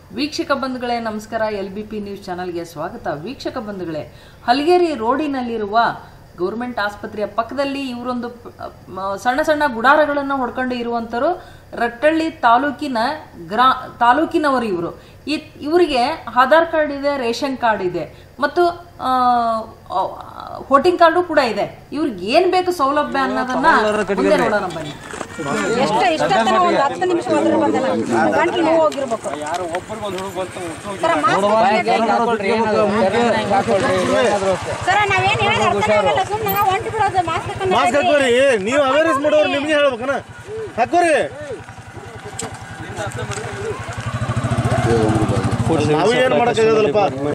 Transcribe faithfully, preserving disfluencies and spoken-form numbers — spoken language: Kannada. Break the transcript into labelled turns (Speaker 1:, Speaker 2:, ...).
Speaker 1: ವೀಕ್ಷಕ ಬಂಧುಗಳೇ ನಮಸ್ಕಾರ. ಎಲ್ ಬಿ ಪಿ ನ್ಯೂಸ್ ಚಾನಲ್ಗೆ ಸ್ವಾಗತ. ವೀಕ್ಷಕ ಬಂಧುಗಳೇ, ಹಲಗೇರಿ ರೋಡಿನಲ್ಲಿರುವ ಗೌರ್ಮೆಂಟ್ ಆಸ್ಪತ್ರೆಯ ಪಕ್ಕದಲ್ಲಿ ಇವರೊಂದು ಸಣ್ಣ ಸಣ್ಣ ಗುಡಾರಗಳನ್ನು ಹೊಡ್ಕೊಂಡು ಇರುವಂತರು ರಟ್ಟಳ್ಳಿ ತಾಲೂಕಿನ ಗ್ರಾ ತಾಲೂಕಿನವರು ಇವರು. ಈ ಇವರಿಗೆ ಆಧಾರ್ ಕಾರ್ಡ್ ಇದೆ, ರೇಷನ್ ಕಾರ್ಡ್ ಇದೆ ಮತ್ತು ವೋಟಿಂಗ್ ಕಾರ್ಡು ಕೂಡ ಇದೆ. ಇವ್ರಿಗೆ ಏನ್ ಬೇಕು ಸೌಲಭ್ಯ ಅನ್ನೋದನ್ನ ಮುಂದೆ ನೋಡೋಣ ಬನ್ನಿ.
Speaker 2: ಎಷ್ಟು ಇಷ್ಟೊತ್ತನ ಒಂದು ಹತ್ತು ನಿಮಿಷ ಹೋದ್ರೆ ಬಂದಲ್ಲ ಗಂಟಲು ನೋವು ಹೋಗಿರ್ಬೇಕು. ಸರ ನಾವೇನು ಹೇಳಿ ಅರ್ಥ ಆಗಲ್ಲ, ಸುಮ್ಮನೆ ಹೊಂಟು ಬಿಡೋದು. ಮಾಸ್ಕ್
Speaker 3: ಮಾಸ್ಕ್ ಹಾಕೋರಿ, ನೀವು ಅವೇರ್ನೆಸ್ ಮಾಡೋರು ನಿಮ್ಗೆ ಹೇಳ್ಬೇಕನ ಹಾಕೋರಿ. ನಾವು ಏನು ಮಾಡಕ್ಕಾಗದಲ್ಲಪ್ಪ.